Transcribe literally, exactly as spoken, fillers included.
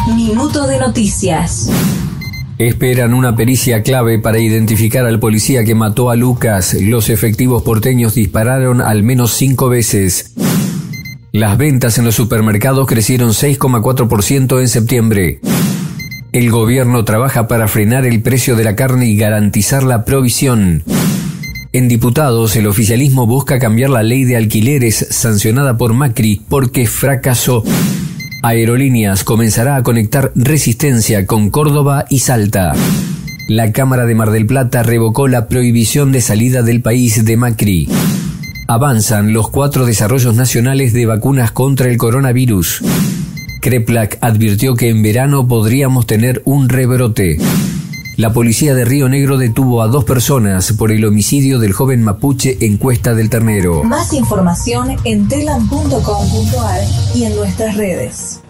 Minuto de noticias. Esperan una pericia clave para identificar al policía que mató a Lucas. Los efectivos porteños dispararon al menos cinco veces. Las ventas en los supermercados crecieron seis coma cuatro por ciento en septiembre. El gobierno trabaja para frenar el precio de la carne y garantizar la provisión. En diputados, el oficialismo busca cambiar la ley de alquileres sancionada por Macri porque fracasó. Aerolíneas comenzará a conectar Resistencia con Córdoba y Salta. La Cámara de Mar del Plata revocó la prohibición de salida del país de Macri. Avanzan los cuatro desarrollos nacionales de vacunas contra el coronavirus. Kreplak advirtió que en verano podríamos tener un rebrote. La policía de Río Negro detuvo a dos personas por el homicidio del joven mapuche en Cuesta del Ternero. Más información en telam punto com punto ar y en nuestras redes.